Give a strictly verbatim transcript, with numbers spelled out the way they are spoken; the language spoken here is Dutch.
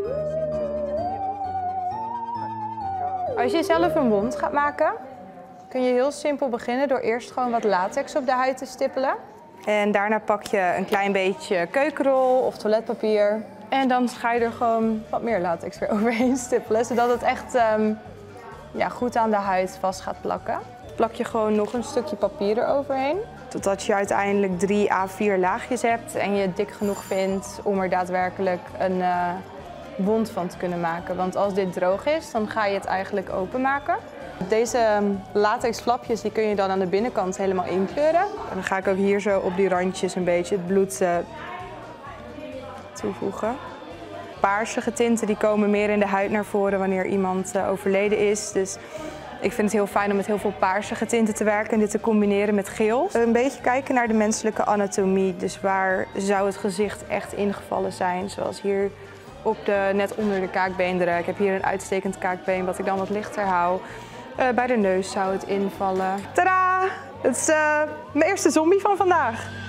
Als je zelf een wond gaat maken, kun je heel simpel beginnen door eerst gewoon wat latex op de huid te stippelen. En daarna pak je een klein beetje keukenrol of toiletpapier. En dan ga je er gewoon wat meer latex weer overheen stippelen, zodat het echt um, ja, goed aan de huid vast gaat plakken. Plak je gewoon nog een stukje papier eroverheen. Totdat je uiteindelijk drie à vier laagjes hebt en je het dik genoeg vindt om er daadwerkelijk een uh, wond van te kunnen maken. Want als dit droog is, dan ga je het eigenlijk openmaken. Deze latex flapjes die kun je dan aan de binnenkant helemaal inkleuren. En dan ga ik ook hier zo op die randjes een beetje het bloed uh, toevoegen. Paarsige tinten die komen meer in de huid naar voren wanneer iemand uh, overleden is. Dus ik vind het heel fijn om met heel veel paarsige tinten te werken en dit te combineren met geel. Een beetje kijken naar de menselijke anatomie. Dus waar zou het gezicht echt ingevallen zijn? Zoals hier op de, net onder de kaakbeenderen. Ik heb hier een uitstekend kaakbeen wat ik dan wat lichter hou. Uh, bij de neus zou het invallen. Tadaa! Het is uh, mijn eerste zombie van vandaag.